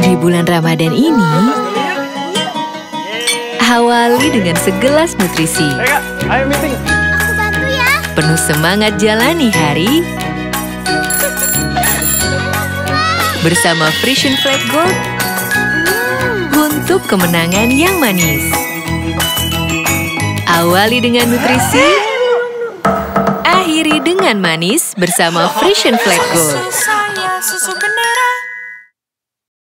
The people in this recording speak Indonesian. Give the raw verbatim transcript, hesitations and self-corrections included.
Di bulan Ramadan ini, awali dengan segelas nutrisi. Hey kak, ayo meeting. Aku bantu ya. Penuh semangat jalani hari bersama Frisian Flag Gold untuk kemenangan yang manis. Awali dengan nutrisi, akhiri dengan manis bersama Frisian Flag Gold. Susu saya, susu bendera.